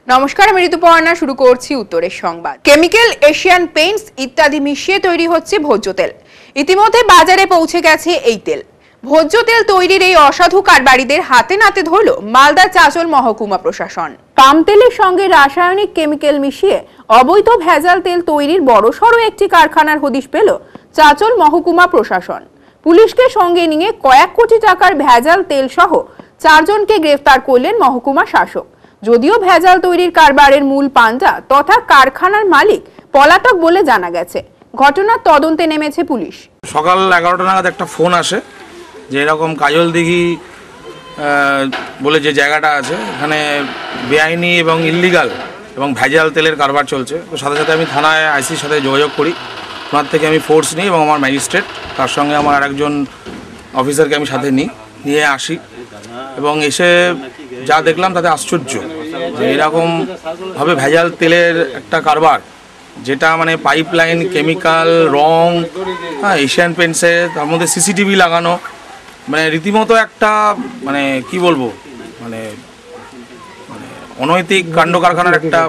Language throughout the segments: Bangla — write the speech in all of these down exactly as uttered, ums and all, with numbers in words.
নমস্কার, আমি ঋতুপর্ণা। শুরু করছি উত্তরের সংবাদ। কেমিক্যাল, এশিয়ান পেইন্টস ইত্যাদি মিশিয়ে তৈরি হচ্ছে ভোজ্য তেল। ইতিমধ্যে বাজারে পৌঁছে গেছে এই তেল। ভোজ্য তেল তৈরির এই অসাধু কারবারিদের হাতে নাতে ধরল মালদা চাঁচল মহকুমা প্রশাসন। পাম তেলের সঙ্গে রাসায়নিক কেমিক্যাল মিশিয়ে অবৈধ ভেজাল তেল তৈরির বড়সড় একটি কারখানার হদিশ পেল চাঁচল মহকুমা প্রশাসন। পুলিশকে সঙ্গে নিয়ে কয়েক কোটি টাকার ভেজাল তেল সহ চারজনকে গ্রেফতার করলেন মহকুমা শাসক। যদিও ভেজাল তৈরির কারবারের মূল পান্ডা তথা কারখানার মালিক পলাতক বলে জানা গেছে। ঘটনার তদন্তে নেমেছে পুলিশ। সকাল এগারোটা নাগাদ একটা ফোন আসে যে এরকম কাজল দিঘি বলে যে জায়গাটা আছে, এখানে বেআইনি এবং ইল্লিগাল এবং ভেজাল তেলের কারবার চলছে। তো সাথে সাথে আমি থানায় আইসির সাথে যোগাযোগ করি। ওনার থেকে আমি ফোর্স নিই এবং আমার ম্যাজিস্ট্রেট, তার সঙ্গে আমার আরেকজন অফিসারকে আমি সাথে নিই, নিয়ে আসি এবং এসে যা দেখলাম তাতে আশ্চর্য যে এরকমভাবে ভেজাল তেলের একটা কারবার, যেটা মানে পাইপ লাইন, কেমিক্যাল, রং, হ্যাঁ এশিয়ান পেন্টসে, তার মধ্যে সিসিটিভি লাগানো, মানে রীতিমতো একটা মানে কি বলবো মানে মানে অনৈতিক কাণ্ড কারখানার একটা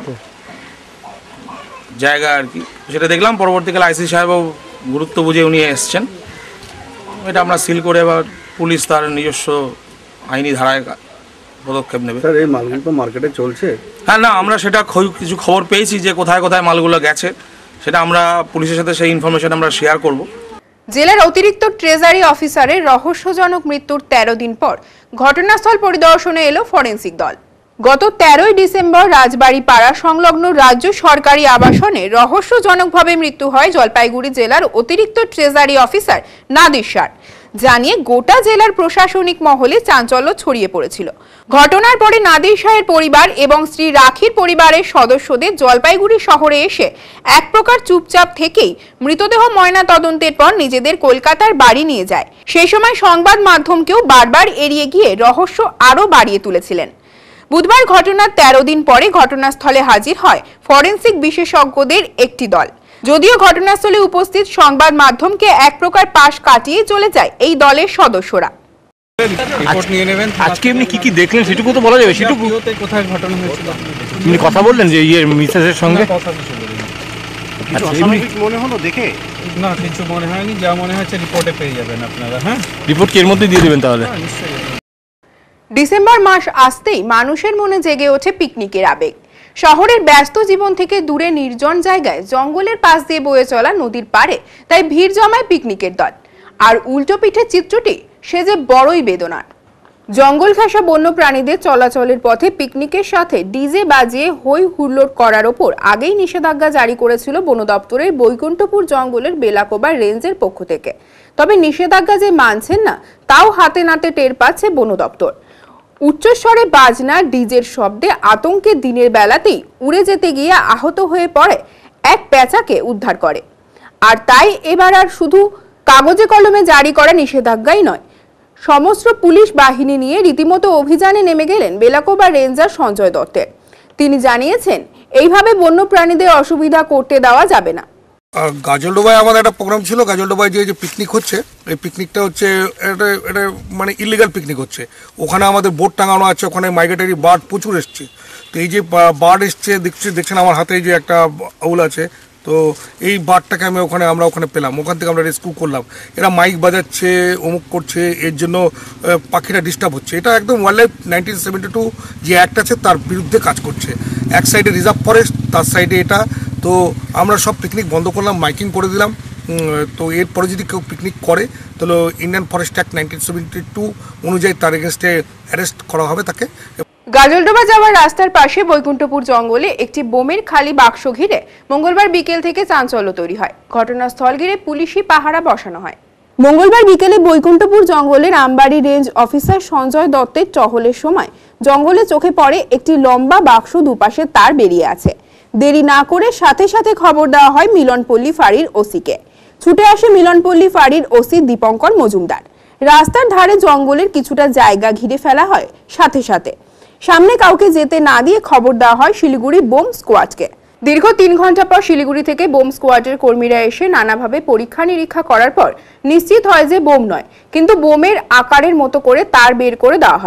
জায়গা আর কি। সেটা দেখলাম। পরবর্তীকালে আইসি সাহেবও গুরুত্ব বুঝে উনি এসছেন। এটা আমরা সিল করে এবার পুলিশ তার নিজস্ব আইনি ধারায় পদক্ষেপ নেবে। স্যার, এই মালগুলো তো মার্কেটে চলছে। হ্যাঁ, না আমরা সেটা কিছু খবর পেয়েছি যে কোথায় কোথায় মালগুলো গেছে, সেটা আমরা পুলিশের সাথে সেই ইনফরমেশন আমরা শেয়ার করব। জেলার অতিরিক্ত ট্রেজারি অফিসারের রহস্যজনক মৃত্যুর তেরো দিন পর ঘটনাস্থল পরিদর্শনে এলো ফরেন্সিক দল। গত তেরোই ডিসেম্বর রাজবাড়ি পাড়া সংলগ্ন রাজ্য সরকারি আবাসনে রহস্যজনকভাবে মৃত্যু হয় জলপাইগুড়ি জেলার অতিরিক্ত ট্রেজারি অফিসার নাদির শাহর। জানিয়ে গোটা জেলার প্রশাসনিক মহলে চাঞ্চল্য ছড়িয়ে পড়েছিল। ঘটনার পরে নাদির শাহের পরিবার এবং শ্রী রাখির পরিবারের সদস্যদের জলপাইগুড়ি শহরে এসে এক প্রকার চুপচাপ থেকেই মৃতদেহ ময়না তদন্তের পর নিজেদের কলকাতার বাড়ি নিয়ে যায়। সেই সময় সংবাদ মাধ্যমকেও বারবার এড়িয়ে গিয়ে রহস্য আরও বাড়িয়ে তুলেছিলেন। বুধবার ঘটনার তেরো দিন পরে ঘটনাস্থলে হাজির হয় ফরেন্সিক বিশেষজ্ঞদের একটি দল। যদিও ঘটনাস্থলে উপস্থিত সংবাদ মাধ্যমকে এক প্রকার পাশ কাটিয়ে চলে যায় এই দলের সদস্যরা। আজকে এমনি কি কি দেখলেন সেটুকু তো বলা যাবে? সেটুকু কোথায় ঘটনা হয়েছিল আপনি কথা বললেন যে ইয়ে মিসেসের সঙ্গে? মনে হলো দেখে? না, কিছু মনে হয়নি। যা মনে হচ্ছে রিপোর্টে পেয়ে যাবেন আপনারা। হ্যাঁ, রিপোর্ট কি এর মধ্যে দিয়ে দেবেন তাহলে? ডিসেম্বর মাস আসতেই মানুষের মনে জেগে ওঠে পিকনিকের আবেগ। শহরের ব্যস্ত জীবন থেকে দূরে নির্জন জায়গায় জঙ্গলের পাশ দিয়ে বয়ে চলা নদীর পাড়ে তাই ভিড় জমায় পিকনিকের দল। আর উল্টো পিঠে চিত্রটি সে যে বড়ই বেদনার। জঙ্গল ঘেঁষা বন্য প্রাণীদের চলাচলের পথে পিকনিকের সাথে ডিজে বাজিয়ে হই হুল্লোড় করার ওপর আগেই নিষেধাজ্ঞা জারি করেছিল বন দপ্তরের বৈকুণ্ঠপুর জঙ্গলের বেলাকোবা রেঞ্জের পক্ষ থেকে। তবে নিষেধাজ্ঞা যে মানছেন না তাও হাতে নাতে টের পাচ্ছে বন দপ্তর। উচ্চস্বরে বাজনা, ডিজের শব্দে আতঙ্কে দিনের বেলাতেই উড়ে যেতে গিয়ে আহত হয়ে পড়ে এক পেঁচাকে উদ্ধার করে। আর তাই এবার আর শুধু কাগজে কলমে জারি করা নিষেধাজ্ঞাই নয়, সমস্ত পুলিশ বাহিনী নিয়ে রীতিমতো অভিযানে নেমে গেলেন বেলাকোবা রেঞ্জার সঞ্জয় দত্তের। তিনি জানিয়েছেন এইভাবে বন্য প্রাণীদের অসুবিধা করতে দেওয়া যাবে না। গাজলডোবায় আমাদের একটা প্রোগ্রাম ছিল। গাজলডোবায় যে যে পিকনিক হচ্ছে, এই পিকনিকটা হচ্ছে এটা এটা মানে ইলিগাল পিকনিক হচ্ছে। ওখানে আমাদের বোর্ড টাঙানো আছে, ওখানে মাইগ্রেটরি বার্ড প্রচুর এসছে। তো এই যে বার্ড এসছে দেখছি দেখছেন আমার হাতে যে একটা আউল আছে, তো এই বার্ডটাকে আমি ওখানে আমরা ওখানে পেলাম, ওখান থেকে আমরা রেস্কিউ করলাম। এরা মাইক বাজাচ্ছে, অমুক করছে, এর জন্য পাখিটা ডিস্টার্ব হচ্ছে। এটা একদম wild life nineteen seventy two যে অ্যাক্ট আছে তার বিরুদ্ধে কাজ করছে। এক সাইডে রিজার্ভ ফরেস্ট, তার সাইডে এটা। তো আমরা সব পিকনিক বন্ধ করলাম, মাইকিং করে দিলাম। তো এরপরে যদি কেউ পিকনিক করে তাহলে Indian forest act nineteen seventy two অনুযায়ী তার এগেনস্টে অ্যারেস্ট করা হবে তাকে। গাজলডোবা যাওয়ার রাস্তার পাশে বৈকুণ্ঠপুর জঙ্গলে একটি বোমের খালি বাক্স ঘিরে মঙ্গলবার বিকেল থেকে চাঞ্চল্য তৈরি হয়। ঘটনাস্থল ঘিরে পুলিশি পাহারা বসানো হয়। মঙ্গলবার বিকেলে বৈকুণ্ঠপুর জঙ্গলের আমবাড়ি রেঞ্জ অফিসার সঞ্জয় দত্তের টহলের সময় জঙ্গলে চোখে পড়ে একটি লম্বা বাক্স, দুপাশে তার বেরিয়ে আছে। দেরি না করে সাথে সাথে খবর দেওয়া হয় মিলনপল্লী ফাঁড়ির ওসিকে। ছুটে আসে মিলনপল্লী ফাঁড়ির ওসি দীপঙ্কর মজুমদার। রাস্তার ধারে জঙ্গলের কিছুটা জায়গা ঘিরে ফেলা হয়। সাথে সাথে সামনে কাউকে যেতে না দিয়ে খবর দেওয়া হয় শিলিগুড়ি বোম স্কোয়াডকে। দীর্ঘ তিন ঘন্টা পর শিলিগুড়ি থেকে বোম স্কোয়াডের কর্মীরা এসে নানাভাবে পরীক্ষা নিরীক্ষা করার পর নিশ্চিত হয় যে বোম নয়, কিন্তু বোমের আকারের মতো করে তার বের করে দেওয়া হয়।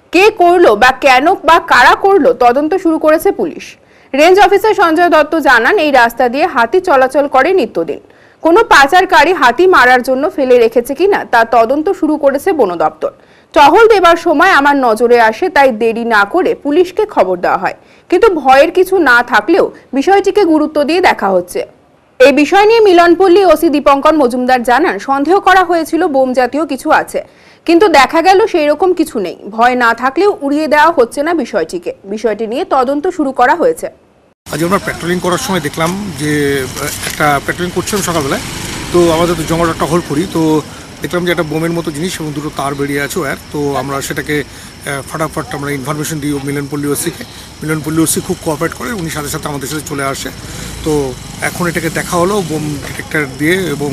কে করলো বা কেন বা কারা করলো তদন্ত শুরু করেছে পুলিশ। রেঞ্জ অফিসার সঞ্জয় দত্ত জানান, এই রাস্তা দিয়ে হাতি চলাচল করে নিত্যদিন। কোনো পাচারকারী হাতি মারার জন্য ফেলে রেখেছে কিনা তা তদন্ত শুরু করেছে বন দপ্তর। টহল দেবার সময় আমার নজরে আসে, তাই দেরি না করে পুলিশকে খবর দেওয়া হয়। কিন্তু ভয়ের কিছু না থাকলেও বিষয়টিকে গুরুত্ব দিয়ে দেখা হচ্ছে। এই বিষয় নিয়ে মিলনপল্লী ওসি দীপঙ্কর মজুমদার জানান, সন্দেহ করা হয়েছিল বোম জাতীয় কিছু আছে, কিন্তু দেখা গেল সেই রকম কিছু নেই। ভয় না থাকলেও উড়িয়ে দেওয়া হচ্ছে না বিষয়টিকে। বিষয়টি নিয়ে তদন্ত শুরু করা হয়েছে। আজ আমরা পেট্রোলিং করার সময় দেখলাম যে একটা পেট্রোলিং করছিলাম সকালবেলায়, তো আমাদের তো জঙ্গলটা টহল করি, তো দেখলাম যে একটা বোমের মতো জিনিস এবং দুটো তার বেরিয়ে আছে ওয়ার। তো আমরা সেটাকে ফাটাফাট আমরা ইনফরমেশন দিই মিলনপল্লী ওসিকে। মিলনপল্লী ওসি খুব কোঅপারেট করে, উনি সাথে সাথে আমাদের সাথে চলে আসে। তো এখন এটাকে দেখা হলো বোম ডিটেক্টর দিয়ে, এবং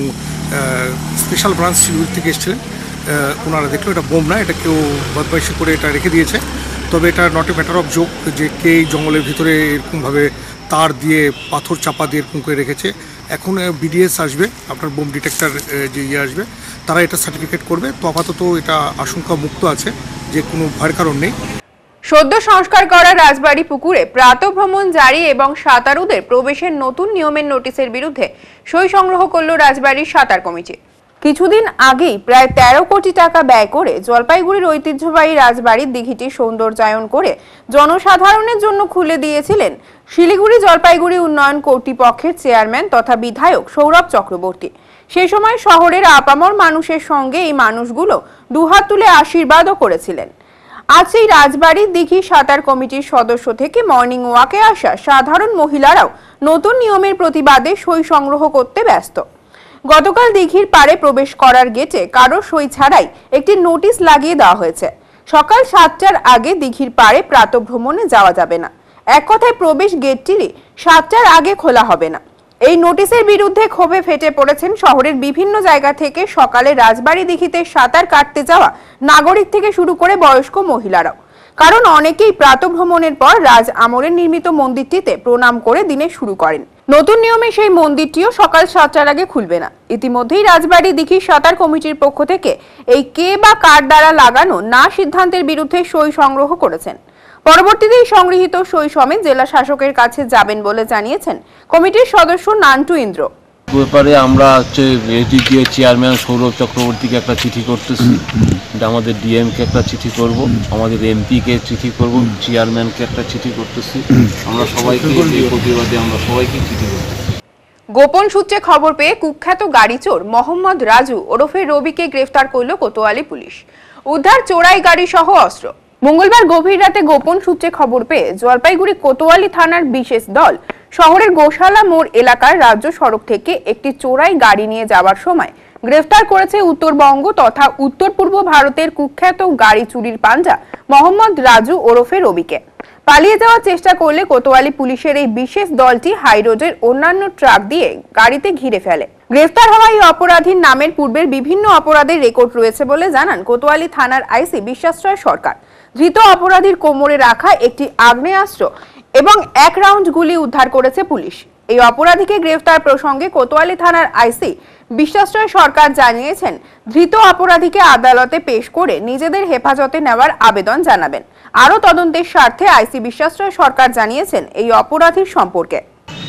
স্পেশাল ব্রাঞ্চ শিলিগুড়ি থেকে এসেছিলেন, ওনারা দেখলো এটা বোম না, এটা কেউ বদমাইশি করে এটা রেখে দিয়েছে। তবে এটা not a matter of joke যে কে জঙ্গলের ভিতরে এরকমভাবে তার দিয়ে পাথর চাপা দিয়ে এরকম করে রেখেছে। এখন বিডিএস আসবে, আপনার বোম ডিটেক্টর যে ইয়ে আসবে, তারা এটা সার্টিফিকেট করবে। তো আপাতত এটা আশঙ্কা মুক্ত আছে, যে কোনো ভয়ের কারণ নেই। সদ্য সংস্কার করা রাজবাড়ী পুকুরে প্রাতঃভ্রমণ জারি এবং সাঁতারুদের প্রবেশের নতুন নিয়মের নোটিশের বিরুদ্ধে সই সংগ্রহ করল রাজবাড়ীর সাঁতার কমিটি। কিছুদিন আগেই প্রায় তেরো কোটি টাকা ব্যয় করে জলপাইগুড়ির ঐতিহ্যবাহী রাজবাড়ির দিঘিটি সৌন্দর্যায়ন করে জনসাধারণের জন্য খুলে দিয়েছিলেন শিলিগুড়ি জলপাইগুড়ি উন্নয়ন কর্তৃপক্ষের চেয়ারম্যান তথা বিধায়ক সৌরভ চক্রবর্তী। সেই সময় শহরের আপামর মানুষের সঙ্গে এই মানুষগুলো দুহাত তুলে আশীর্বাদও করেছিলেন। আজ সেই রাজবাড়ির দিঘি সাঁতার কমিটির সদস্য থেকে মর্নিং ওয়াকে আসা সাধারণ মহিলারাও নতুন নিয়মের প্রতিবাদে সই সংগ্রহ করতে ব্যস্ত। গতকাল দিঘির পাড়ে প্রবেশ করার গেটে কারো সই ছাড়াই একটি নোটিশ লাগিয়ে দেওয়া হয়েছে। সকাল সাতটার আগে দিঘির পাড়ে প্রাতঃভ্রমণে যাওয়া যাবে না। এক কথায় প্রবেশ গেটটি সাতটার আগে খোলা হবে না। এই নোটিশের বিরুদ্ধে ক্ষোভে ফেটে পড়েছেন শহরের বিভিন্ন জায়গা থেকে সকালে রাজবাড়ী দিঘিতে সাঁতার কাটতে যাওয়া নাগরিক থেকে শুরু করে বয়স্ক মহিলারাও। কারণ অনেকেই প্রাতঃভ্রমণের পর রাজ আমলের নির্মিত মন্দিরটিতে প্রণাম করে দিনে শুরু করেন। নতুন নিয়মে সেই মন্দিরটিও সকাল সাতটার আগে খুলবে না। ইতিমধ্যেই রাজবাড়ী দিঘির সাঁতার কমিটির পক্ষ থেকে এই কে বা কার দ্বারা লাগানো না সিদ্ধান্তের বিরুদ্ধে সই সংগ্রহ করেছেন। পরবর্তীতে সংগৃহীত সই সমেত জেলা শাসকের কাছে যাবেন বলে জানিয়েছেন কমিটির সদস্য নান্টু ইন্দ্র। ব্যাপারে আমরা হচ্ছে এটিকে চেয়ারম্যান সৌরভ চক্রবর্তীকে একটা চিঠি করতেছি, আমাদের ডিএমকে একটা চিঠি করব, আমাদের এমপিকে চিঠি করব, চেয়ারম্যানকে একটা চিঠি করতেছি। আমরা সবাইকে প্রতিবাদে আমরা সবাইকে চিঠি করতেছি। গোপন সূত্রে খবর পেয়ে কুখ্যাত গাড়ি চোর মোহাম্মদ রাজু ওরফে রবিকে গ্রেফতার করল কোতোয়ালি পুলিশ। উদ্ধার চোরাই গাড়ি সহ অস্ত্র। মঙ্গলবার গভীর রাতে গোপন সূত্রে খবর পেয়ে জলপাইগুড়ি কোতোয়ালি থানার বিশেষ দল শহরের গোশালা মোড় এলাকার রাজ্য সড়ক থেকে একটি চোরাই গাড়ি নিয়ে যাওয়ার সময় গ্রেফতার করেছে উত্তরবঙ্গ তথা উত্তর পূর্ব ভারতের কুখ্যাত গাড়ি চুরির পাঞ্জা মোহাম্মদ রাজু ওরফে রবিকে। পালিয়ে যাওয়ার চেষ্টা করলে কোতোয়ালি পুলিশের এই বিশেষ দলটি হাইরোডের অন্যান্য ট্রাক দিয়ে গাড়িতে ঘিরে ফেলে। গ্রেফতার হওয়া এই অপরাধীর নামের পূর্বের বিভিন্ন অপরাধের রেকর্ড রয়েছে বলে জানান কোতোয়ালি থানার আইসি বিশ্বাশ্রয় সরকার। ধৃত অপরাধীর কোমরে রাখা একটি আগ্নেয়াস্ত্র এবং এক রাউন্ড গুলি উদ্ধার করেছে পুলিশ। এই অপরাধীকে গ্রেফতার প্রসঙ্গে কোতোয়ালি থানার আইসি বিশ্বাশ্রয় সরকার জানিয়েছেন, ধৃত অপরাধীকে আদালতে পেশ করে নিজেদের হেফাজতে নেওয়ার আবেদন জানাবেন। আরও তদন্তের স্বার্থে আইসি বিশ্বাশ্রয় সরকার জানিয়েছেন এই অপরাধীর সম্পর্কে।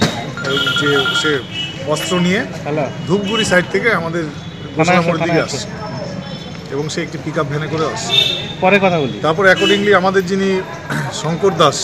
যে সে অস্ত্র নিয়ে ধূপগুড়ি সাইড থেকে আমাদের গোশালা মোড়ের দিকে আসছে এবং সে একটি পিক আপ ভ্যানে করে আসছে। পরে কথা বলি। তারপর অ্যাকর্ডিংলি আমাদের যিনি শঙ্কর দাস,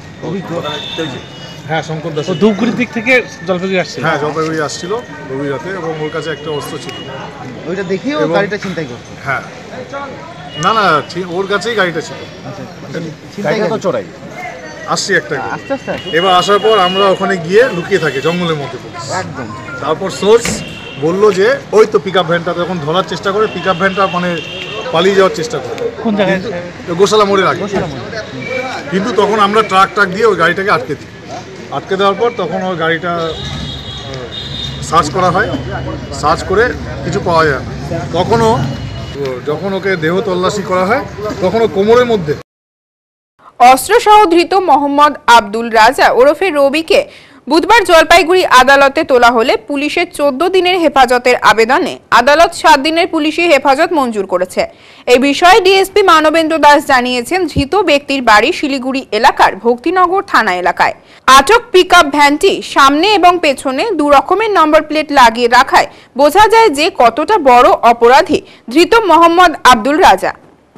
হ্যাঁ শঙ্কর দাস ধূপগুড়ির দিক থেকে জলপাইগুড়ি আসছে। হ্যাঁ জলপাইগুড়ি আসছিল গভীর রাতে এবং ওর কাছে একটা অস্ত্র ছিল। ওইটা দেখিয়ে ও গাড়িটা ছিনতাই করতো। হ্যাঁ না না ওর কাছেই গাড়িটা ছিল। ছিনতাই তো চোরাই আসছি একটা আস্তে আস্তে। এবার আসার পর আমরা ওখানে গিয়ে লুকিয়ে থাকি জঙ্গলের মধ্যে। একদম। তারপর সোর্স বললো যে ওই তো পিক আপ ভ্যানটা যখন ধরার চেষ্টা করে পিক আপ ভ্যানটা মানে পালিয়ে যাওয়ার চেষ্টা করে। কোন জায়গায়? গোশালা মোড়ের আগে। কিন্তু তখন আমরা ট্রাক ট্রাক দিয়ে ওই গাড়িটাকে আটকে দিই। আটকে দেওয়ার পর তখন ওই গাড়িটা সার্চ করা হয়। সার্চ করে কিছু পাওয়া যায় না। তখনও যখন ওকে দেহ তল্লাশি করা হয় তখন ও কোমরের মধ্যে অস্ত্রসহ ধৃত মোহাম্মদ আব্দুল রাজা ওরফে রবিকে বুধবার জলপাইগুড়ি আদালতে তোলা হলে পুলিশের চোদ্দ দিনের হেফাজতের আবেদনে আদালত সাত দিনের পুলিশি হেফাজত মঞ্জুর করেছে। এই বিষয়ে ডিএসপি মানবেন্দ্র দাস জানিয়েছেন, ধৃত ব্যক্তির বাড়ি শিলিগুড়ি এলাকার ভক্তিনগর থানা এলাকায়। আটক পিকআপ ভ্যানটি সামনে এবং পেছনে দু রকমের নম্বর প্লেট লাগিয়ে রাখায় বোঝা যায় যে কতটা বড় অপরাধী ধৃত মোহাম্মদ আব্দুল রাজা।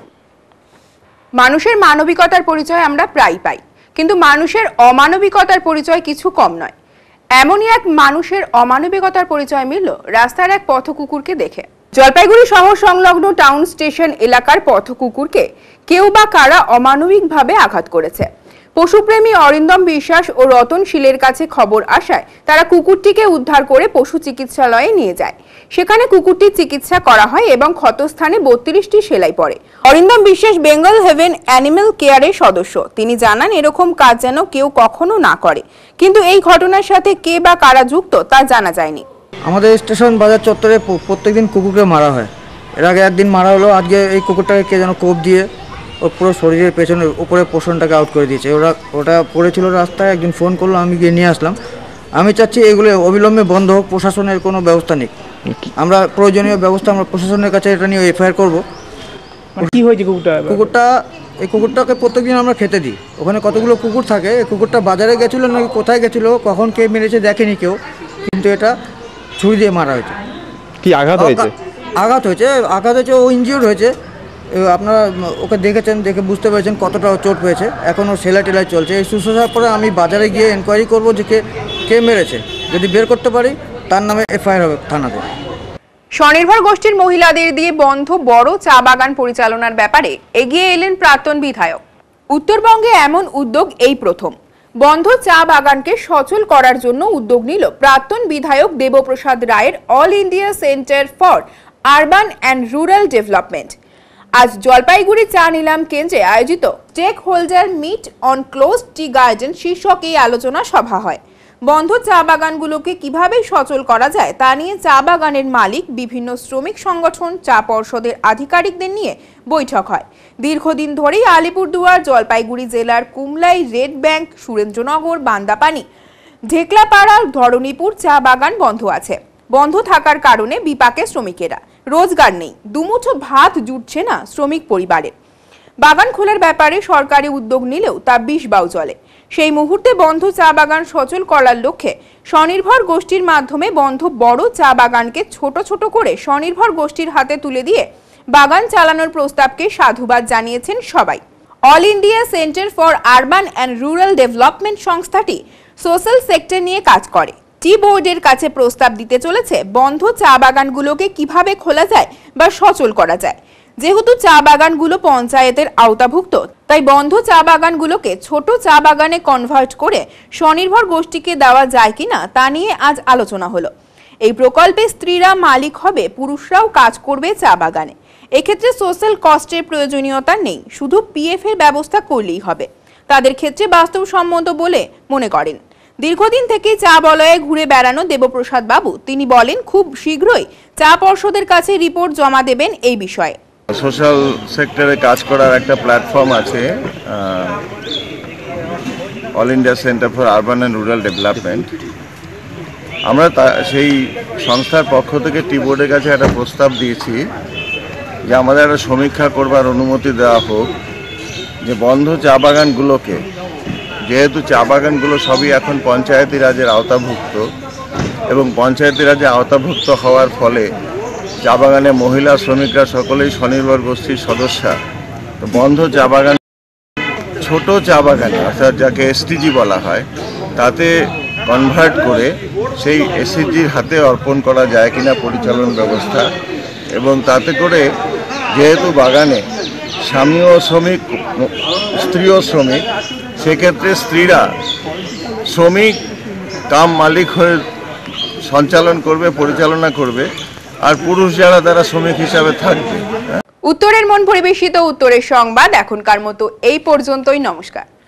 মানুষের মানবিকতার পরিচয় আমরা প্রায় পাই, কিন্তু মানুষের অমানবিকতার পরিচয় কিছু কম নয়। এমনই এক মানুষের অমানবিকতার পরিচয় মিলল রাস্তার এক পথ কুকুরকে দেখে। জলপাইগুড়ি শহর সংলগ্ন টাউন স্টেশন এলাকার পথ কুকুরকে কেউ বা কারা অমানবিকভাবে আঘাত করেছে। পশুপ্রেমী অরিন্দম বিশ্বাস ও রতন শীলের কাছে খবর আসায় তারা কুকুরটিকে উদ্ধার করে পশু চিকিৎসালয়ে নিয়ে যায়। সেখানে কুকুরটির চিকিৎসা করা হয় এবং ক্ষতস্থানে বত্রিশটি সেলাই পড়ে। অরিন্দম বিশ্বাস বেঙ্গল হেভেন অ্যানিমেল কেয়ারের সদস্য। তিনি জানান, এরকম কাজ যেন কেউ কখনো না করে, কিন্তু এই ঘটনার সাথে কে বা কারা যুক্ত তা জানা যায়নি। আমাদের স্টেশন বাজার চত্বরে প্রত্যেকদিন কুকুরকে মারা হয়। এর আগে একদিন মারা হলো, আজকে এই কুকুরটাকে কে যেন কোপ দিয়ে ওর পুরো শরীরের পেছনে উপরে পোষণটাকে আউট করে দিয়েছে। ওরা ওটা পড়েছিল রাস্তায়, একদিন ফোন করলো, আমি গিয়ে নিয়ে আসলাম। আমি চাচ্ছি এগুলো অবিলম্বে বন্ধ হোক, প্রশাসনের কোনো ব্যবস্থা নেই। আমরা প্রয়োজনীয় ব্যবস্থা আমরা প্রশাসনের কাছে এটা নিয়ে এফআইআর করবো। কি হয়েছে কুকুরটা? কুকুরটা এই কুকুরটাকে প্রত্যেকদিন আমরা খেতে দিই। ওখানে কতগুলো কুকুর থাকে, এই কুকুরটা বাজারে গেছিলো নাকি কোথায় গেছিলো, কখন কে মেরেছে দেখেনি কেউ, কিন্তু এটা ছুরি দিয়ে মারা হয়েছে। কি আঘাত হয়েছে? আঘাত হয়েছে আঘাত হয়েছে ও ইনজিওর্ড হয়েছে। আপনারা ওকে দেখেছেন, দেখে বুঝতে পেরেছেন কতটা চোট পেয়েছে। এখন ও সেলাই টেলাই চলছে। এই সুস্থতার পরে আমি বাজারে গিয়ে এনকোয়ারি করবো যে কে কে মেরেছে। যদি বের করতে পারি তার নামে এফআইআর হবে থানাতে। স্বনির্ভর গোষ্ঠীর মহিলাদের দিয়ে বন্ধ বড় চা বাগান পরিচালনার ব্যাপারে এগিয়ে এলেন প্রাক্তন বিধায়ক। উত্তরবঙ্গে এমন উদ্যোগ এই প্রথম। বন্ধ চা বাগানকে সচল করার জন্য উদ্যোগ নিল প্রাক্তন বিধায়ক দেবপ্রসাদ রায়ের all India centre for urban and rural development. আজ জলপাইগুড়ি চা নিলাম কেন্দ্রে আয়োজিত stakeholder meet on close tea garden শীর্ষক এই আলোচনা সভা হয়। বন্ধ চা বাগানগুলোকে কিভাবে সচল করা যায় তা নিয়ে চা বাগানের মালিক, বিভিন্ন শ্রমিক সংগঠন, চা পর্ষদের আধিকারিকদের নিয়ে বৈঠক হয়। দীর্ঘদিন ধরেই আলিপুরদুয়ার, জলপাইগুড়ি জেলার কুমলাই, রেড ব্যাংক, সুরেন্দ্রনগর, বান্দাপানি, ঢেকলাপাড়া, ধরণীপুর চা বাগান বন্ধ আছে। বন্ধ থাকার কারণে বিপাকে শ্রমিকেরা, রোজগার নেই, দুমুঠো ভাত জুটছে না শ্রমিক পরিবারের। বাগান খোলার ব্যাপারে সরকারি উদ্যোগ নিলেও তা বিষ বাউ চলে। সেই মুহূর্তে বন্ধ চা বাগান সচল করার লক্ষ্যে স্বনির্ভর গোষ্ঠীর মাধ্যমে বন্ধ বড় চা বাগানকে ছোট ছোট করে স্বনির্ভর গোষ্ঠীর হাতে তুলে দিয়ে বাগান চালানোর প্রস্তাবকে সাধুবাদ জানিয়েছেন সবাই। All India centre for urban and rural development সংস্থাটি সোশ্যাল সেক্টর নিয়ে কাজ করে। টি বোর্ডের কাছে প্রস্তাব দিতে চলেছে বন্ধ চা বাগানগুলোকে কিভাবে খোলা যায় বা সচল করা যায়। যেহেতু চা বাগানগুলো পঞ্চায়েতের আওতাভুক্ত, তাই বন্ধ চা বাগানগুলোকে ছোট চা বাগানে কনভার্ট করে স্বনির্ভর গোষ্ঠীকে দেওয়া যায় কিনা তা নিয়ে আজ আলোচনা হলো। এই প্রকল্পে স্ত্রীরা মালিক হবে, পুরুষরাও কাজ করবে চা বাগানে। এক্ষেত্রে সোশ্যাল কস্টের প্রয়োজনীয়তা নেই, শুধু পিএফ এর ব্যবস্থা করলেই হবে। তাদের ক্ষেত্রে বাস্তবসম্মত বলে মনে করেন। দীর্ঘদিন থেকে চা বলয়ে ঘুরে বেড়ানো দেবপ্রসাদ বাবু, তিনি বলেন খুব শীঘ্রই চা পর্ষদের কাছে রিপোর্ট জমা দেবেন এই বিষয়ে। সোশ্যাল সেক্টরে কাজ করার একটা প্ল্যাটফর্ম আছে, all India centre for urban and rural development. আমরা সেই সংস্থার পক্ষ থেকে টি বোর্ডের কাছে একটা প্রস্তাব দিয়েছি যে আমাদের একটা সমীক্ষা করবার অনুমতি দেওয়া হোক, যে বন্ধ চা বাগানগুলোকে, যেহেতু চা বাগানগুলো সবই এখন পঞ্চায়েতি রাজের আওতাভুক্ত এবং পঞ্চায়েতি রাজে আওতাভুক্ত হওয়ার ফলে চা বাগানে মহিলা শ্রমিকরা সকলেই স্বনির্ভর গোষ্ঠীর সদস্যা। তো বন্ধ চা বাগান ছোট চা বাগানে, অর্থাৎ যাকে এসটিজি বলা হয়, তাতে কনভার্ট করে সেই এসএসজির হাতে অর্পণ করা যায় কিনা পরিচালন ব্যবস্থা, এবং তাতে করে যেহেতু বাগানে স্বামীও শ্রমিক, স্ত্রীও শ্রমিক, সেক্ষেত্রে স্ত্রীরা শ্রমিক কাম মালিক হয়ে সঞ্চালন করবে, পরিচালনা করবে, আর পুরুষ যারা তারা শ্রমিক হিসাবে থাকবে। উত্তরের মন পরিবেশিত উত্তরের সংবাদ এখনকার মতো এই পর্যন্তই। নমস্কার।